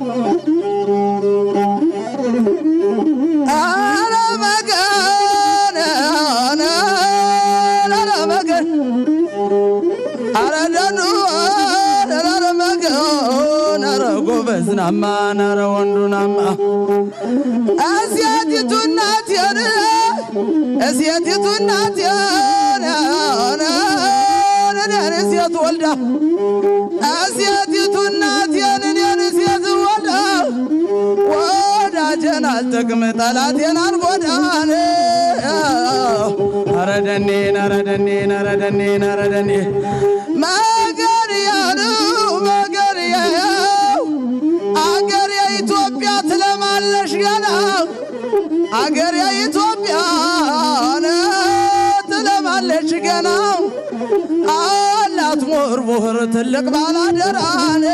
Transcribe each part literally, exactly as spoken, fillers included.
Nama nara wandu nama Asiyati tunatiyana Asiyati tunatiyana Asiyati walda Asiyati tunatiyana Asiyati walda Wada janal takmetalatiyana Argodane Aradani naradani naradani naradani Magariyanu Magariyanu Agar ya Ethiopia ትለማለሽ ገና Agar ya Ethiopia ትለማለሽ ገና አላት ሞርቦር ትልቅ ባላደራነ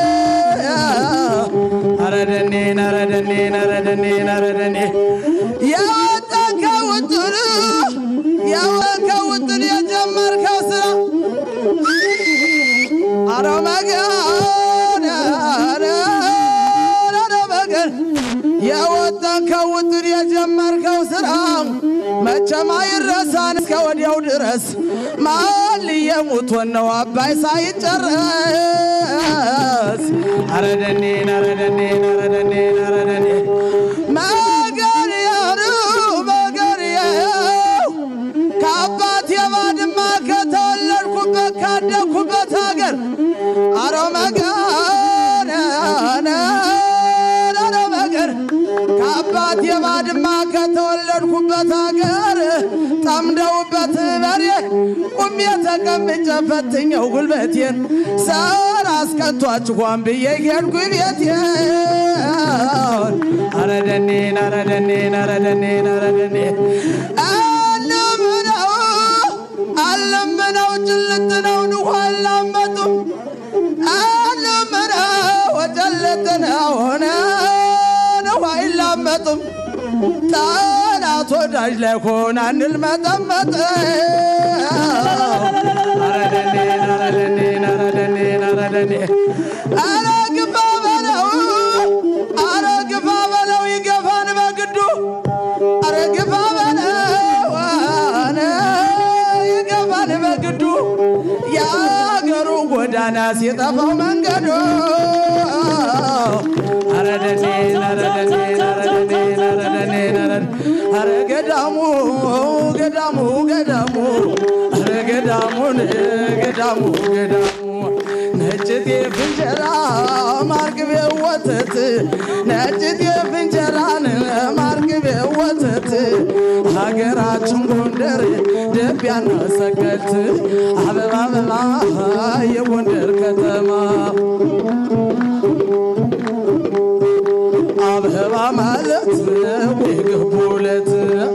አረደኔ አረደኔ አረደኔ አረደኔ ያወጣከው ጥሩ ያወጣከው ጥሩ የጀመርከው ስራ አረማጋና ያወጣከው ጥሪ የጀመርከው ስራ መቼም አይረሳን እስከ ወዲያው ድረስ ማል የሙት ነው አባይ ሳይጨረስ አረደኔ አረደኔ አረደኔ አረደኔ ማገሪያሩ ማገሪያው ከአባት የባድማ ከተወለድኩበት ካደኩበት ሀገር አረማጋና ከአባት የባድማ ከተወለድኩበት ሀገር ጠምደውበት በሬ ቁሜ ተቀምጬ ፈትኜው ጉልበቴን ሰር አስቀንቷችኋን ብዬ ሄድኩኝ ቤቴን አረደኔ አረደኔ አረደኔ አረደኔ አለምነው አለምነው ጭልጥ ነው ንኳ አላመጡም አለምነው ጭልጥ ነው ሆነ አይላመጥም ታላት ወዳጅ ላይ ሆና እንልመጠመጥ አረደኔ አረደኔ አረደኔ አረደኔ አረግባ በለው አረግባ በለው ይገፋን በግዱ አረግባ በለው ይገፋን በግዱ ያገሩ ጎዳና ሲጠፋው መንገዱ አረደኔ አረደኔ አረደኔ አረደኔ አረገዳሙ ገዳሙ ገዳሙ አረገዳሙ ገዳሙ ገዳሙ ነጭ ጤፍ እንጀራ ማርግቤ ወተት ነጭ ጤፍ እንጀራን ማርግቤ ወተት ሀገራችን ጎንደር ደቢያና ሰቀልት አበባ አበባ የጎንደር ከተማ አበባ ማለት ወይግቡለት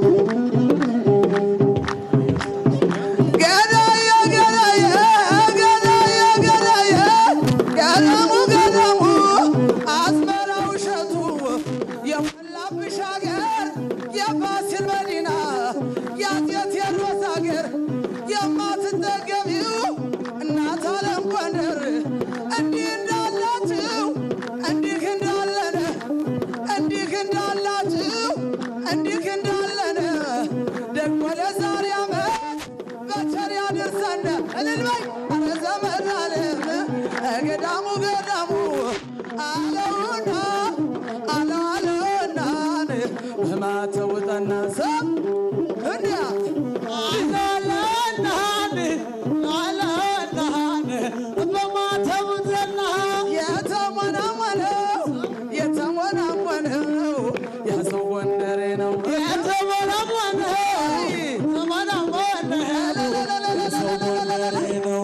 ገዳየ ገዳየ ገዳየ ገዳየ ገዳሙ ገዳሙ አስመራው ሸቱ የሞላብሽ ሀገር የፋሲል መዲና የአፄ ቴዎድሮስ ሀገር የማትጠገቢው እናት ዓለም ጎንደር እንዲህ እንዳላችሁ እንዲህ እንዳለነ እንዲህ እንዳላችሁ እንዲህ እንዳለነ ደግሞ ለዛሬ ዓመት በቸር ያደርሰን እልልበይ አረ ዘመድ አለም ገዳሙ ገዳሙ አለውና አላለውና በማተውጠና ሰብ እንዲያ አላለና አላለና በማተውጠና የተሞናሞነው የተሞናሞነው ያሰው ጎንደሬ ነው የተሞናሞነው ተሞናሞነው ያሰው ጎንደሬ ነው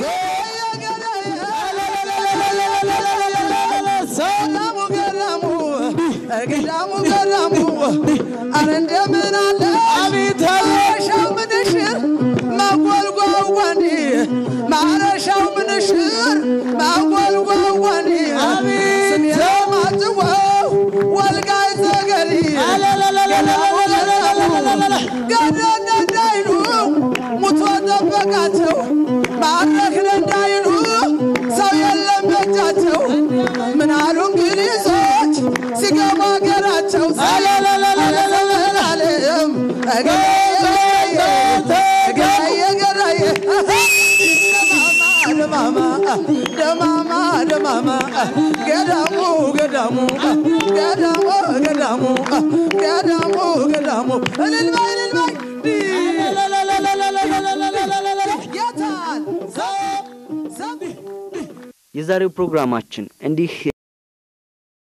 ሰላሙ ገዳሙ ገዳሙ ገዳሙ አረ እንደምን አለ አቤት ማረሻው ምንሽር ማጎልጓጓኒ ማረሻው ምንሽር ማጎልጓጓኒ አቤት ሰማጥዋው ወልጋይ ዘገሊ ገዳና እንዳይሉ ሙቶ ተበቃቸው ማረክነ እንዳይሉ ሰው የለም በጃቸው ምን አሉ እንግሊዞች ደማማ ደማማ ደማማ ገዳሙ ገዳሙ ገዳሙ ገዳሙ ገዳሙ ገዳሙ እልልባይ እልልባይ የዛሬው ፕሮግራማችን እንዲህ